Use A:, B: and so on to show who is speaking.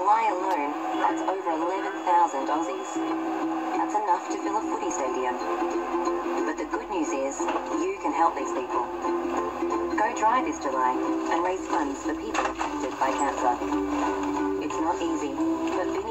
A: July alone, that's over 11,000 Aussies. That's enough to fill a footy stadium. But the good news is, you can help these people. Go dry this July and raise funds for people affected by cancer. It's not easy, but being